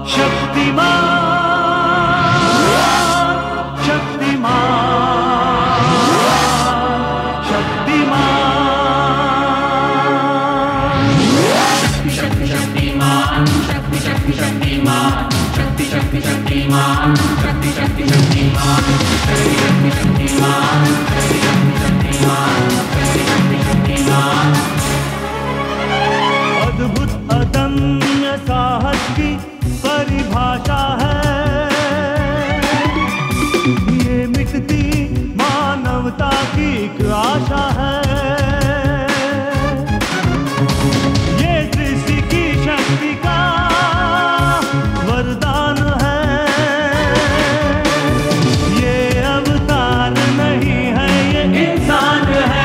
अद्भुत अदम्य साहस की परिभाषा है ये, मिटती मानवता की एक आशा है। ये सृष्टि की शक्ति का वरदान है, ये अवतार नहीं है, ये इंसान है।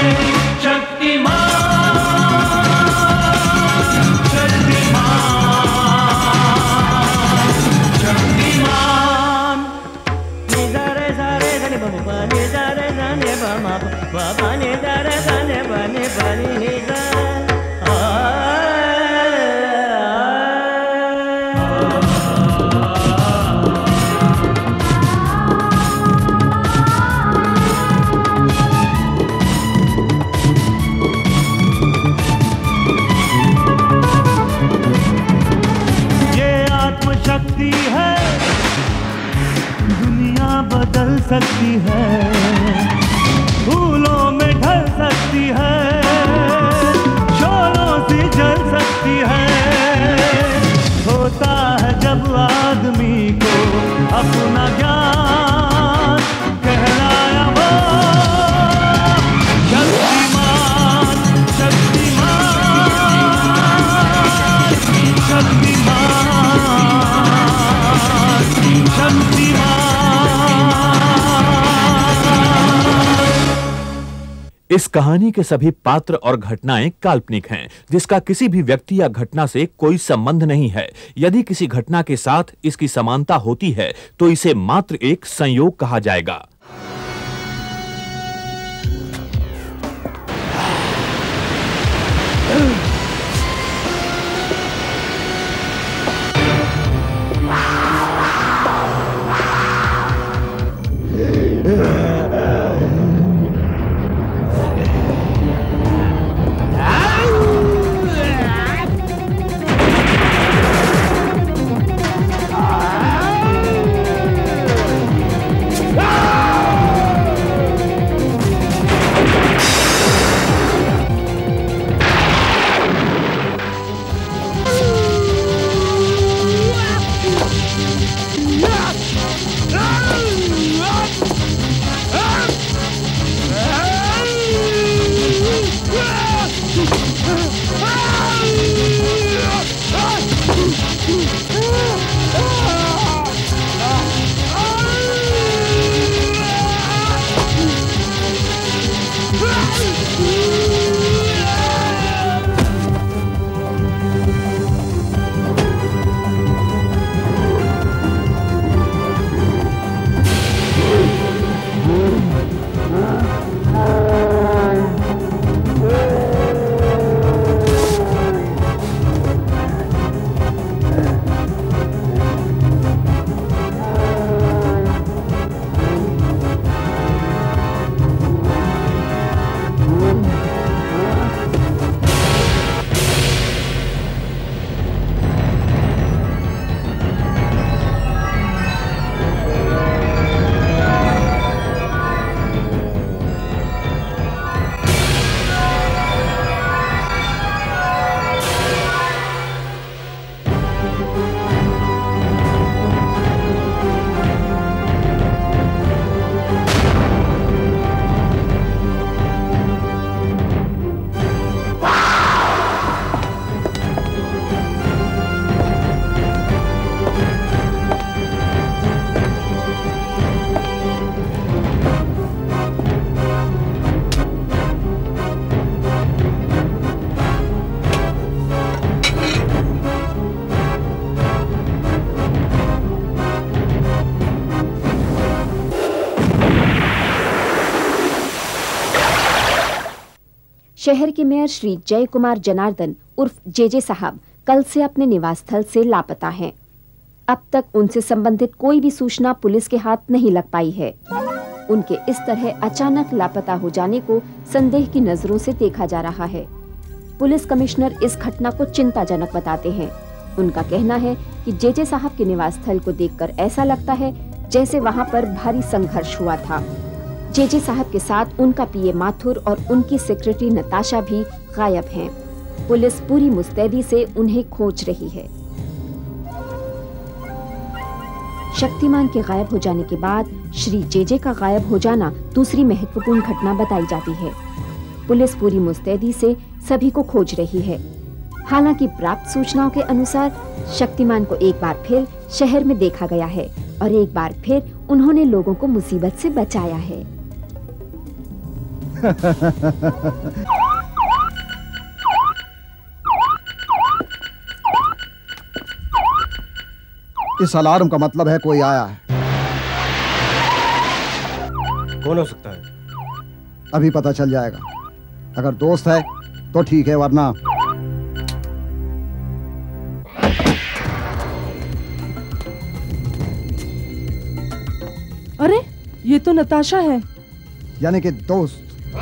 शक्ति है, दुनिया बदल सकती है, फूलों में ढल सकती है, शोरों से जल सकती है। होता है जब आदमी को अपना ज्ञान कहलाया वो शक्तिमान, शक्तिमान, शक्तिमान। इस कहानी के सभी पात्र और घटनाएं काल्पनिक हैं, जिसका किसी भी व्यक्ति या घटना से कोई संबंध नहीं है। यदि किसी घटना के साथ इसकी समानता होती है तो इसे मात्र एक संयोग कहा जाएगा। शहर के मेयर श्री जय कुमार जनार्दन उर्फ जेजे साहब कल से अपने निवास स्थल से लापता हैं। अब तक उनसे संबंधित कोई भी सूचना पुलिस के हाथ नहीं लग पाई है। उनके इस तरह अचानक लापता हो जाने को संदेह की नजरों से देखा जा रहा है। पुलिस कमिश्नर इस घटना को चिंताजनक बताते हैं। उनका कहना है कि जेजे साहब के निवास स्थल को देखकर ऐसा लगता है जैसे वहां पर भारी संघर्ष हुआ था। जेजे साहब के साथ उनका पीए माथुर और उनकी सेक्रेटरी नताशा भी गायब हैं। पुलिस पूरी मुस्तैदी से उन्हें खोज रही है। शक्तिमान के गायब हो जाने के बाद श्री जेजे का गायब हो जाना दूसरी महत्वपूर्ण घटना बताई जाती है। पुलिस पूरी मुस्तैदी से सभी को खोज रही है। हालांकि प्राप्त सूचनाओं के अनुसार शक्तिमान को एक बार फिर शहर में देखा गया है और एक बार फिर उन्होंने लोगों को मुसीबत से बचाया है। इस अलार्म का मतलब है कोई आया है। कौन हो सकता है? अभी पता चल जाएगा। अगर दोस्त है तो ठीक है, वरना अरे ये तो नताशा है। यानी कि दोस्त।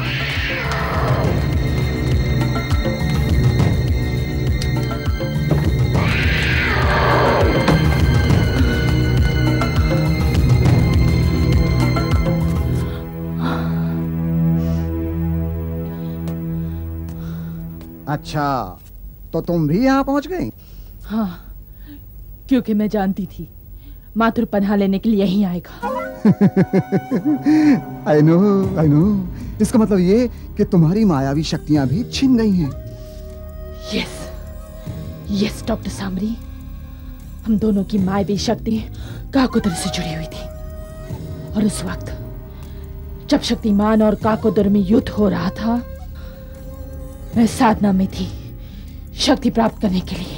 अच्छा, तो तुम भी यहाँ पहुंच गई? हाँ, क्योंकि मैं जानती थी माथुर पनाह लेने के लिए यहीं आएगा। I know। इसका मतलब ये कि तुम्हारी मायावी शक्तियां भी छिन गई हैं। यस डॉक्टर सामरी, हम दोनों की मायावी शक्ति काकोदर से जुड़ी हुई थी और उस वक्त जब शक्तिमान और काकोदर में युद्ध हो रहा था, मैं साधना में थी शक्ति प्राप्त करने के लिए।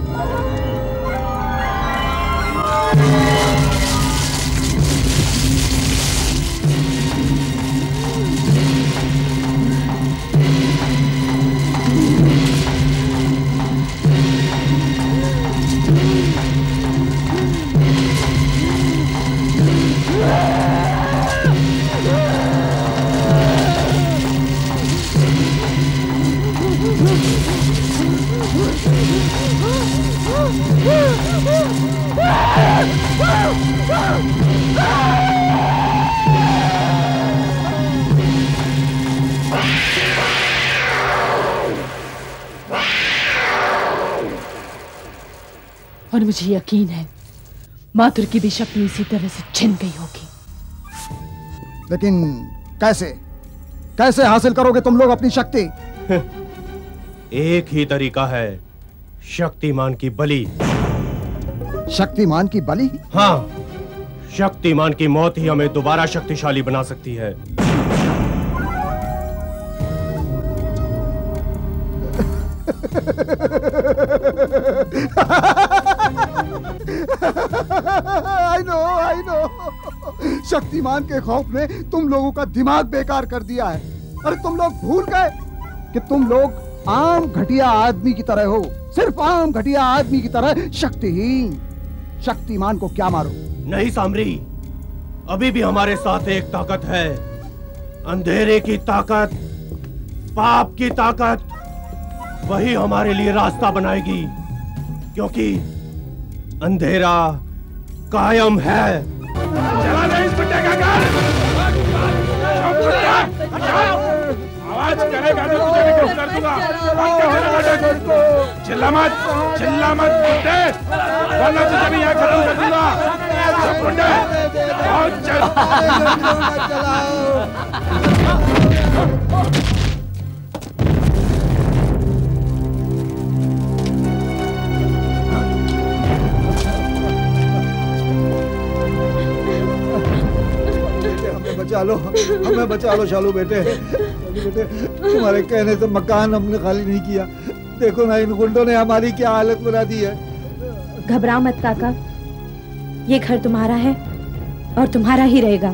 और मुझे यकीन है माथुर की भी शक्ति इसी तरह से छिन गई होगी। लेकिन कैसे हासिल करोगे तुम लोग अपनी शक्ति? एक ही तरीका है, शक्तिमान की बलि। शक्तिमान की बलि? हाँ, शक्तिमान की मौत ही हमें दोबारा शक्तिशाली बना सकती है। I know। शक्तिमान के खौफ ने तुम लोगों का दिमाग बेकार कर दिया है। अरे तुम लोग भूल गए कि तुम लोग आम घटिया आदमी की तरह हो, सिर्फ आम घटिया आदमी की तरह शक्तिहीन। शक्तिमान को क्या मारो? नहीं सामरी, अभी भी हमारे साथ एक ताकत है, अंधेरे की ताकत, पाप की ताकत। वही हमारे लिए रास्ता बनाएगी, क्योंकि अंधेरा कायम है। चला दे इस बुड्ढे का घर। आवाज करेगा तो तुझे भी गिरफ्तार दूंगा। चिल्ला मत बुड्ढे, वरना तुझे भी यहाँ खत्म कर दूंगा। बुड्ढे, बहुत चल। हमें बचा लो शालू बेटे। तुम्हारे कहने से मकान हमने खाली नहीं किया। देखो ना, इन गुंडों ने हमारी क्या हालत बना दी है। घबराओ मत काका, ये घर तुम्हारा है और तुम्हारा ही रहेगा।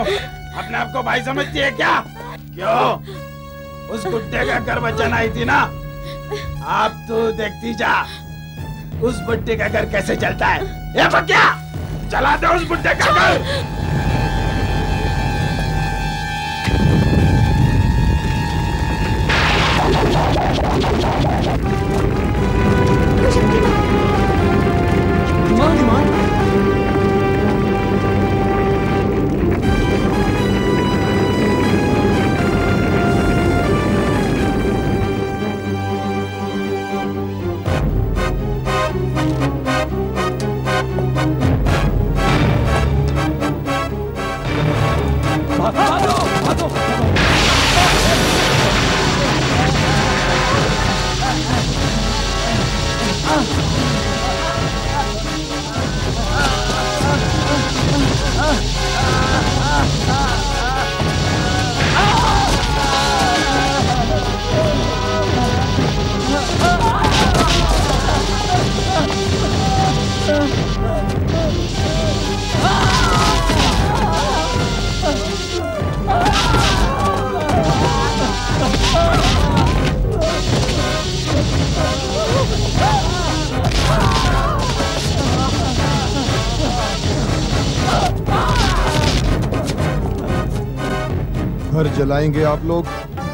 अपने आप को भाई समझती है क्या? क्यों? उस गुड्डे का घर बचाना आई थी ना? आप तो देखती जा उस बुड्ढे का घर कैसे चलता है। ये बकिया, चला दो उस बुड्ढे का घर। घर जलाएंगे आप लोग?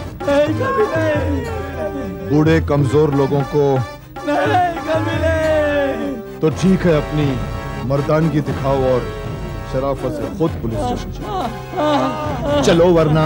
बूढ़े कमजोर लोगों को? तो ठीक है, अपनी मर्दानगी दिखाओ और शराफत से खुद पुलिस स्टेशन चलो, वरना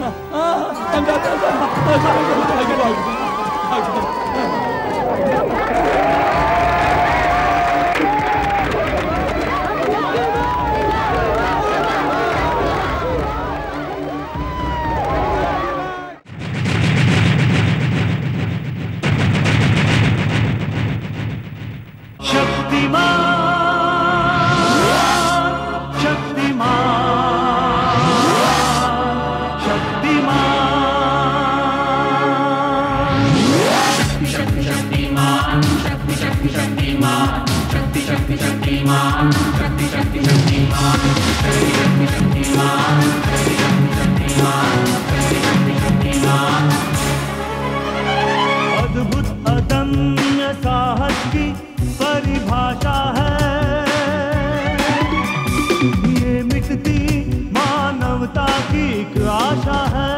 अद्भुत अदम्य साहस की परिभाषा है ये, मिटती मानवता की एक आशा है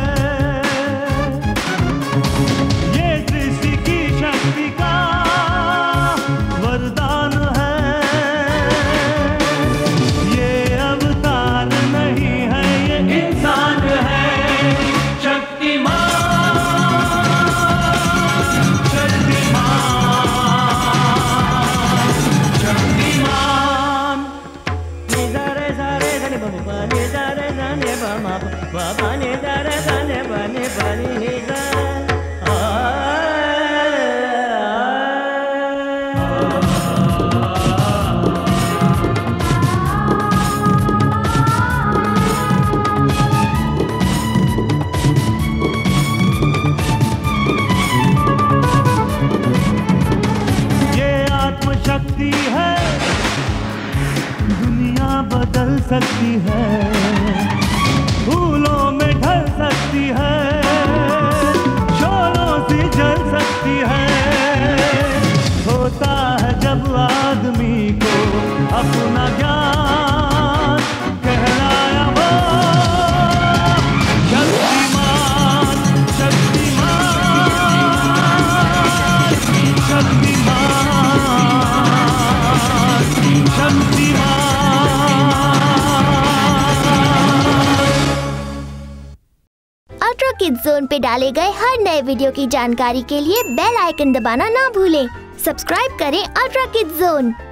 ये, सृष्टि की शक्ति का वरदान है ये, अवतार नहीं है ये इंसान है। शक्तिमान शक्ति है, दुनिया बदल सकती है, फूलों में ढल सकती है, शोलों से जल सकती है। होता है जब आदमी को अपना ज्ञान कहलाया हो। Shaktimaan Shaktimaan Shaktimaan ultra kids zone पे डाले गए हर नए वीडियो की जानकारी के लिए बेल आइकन दबाना ना भूलें। सब्सक्राइब करें अल्ट्रा किड्स जोन।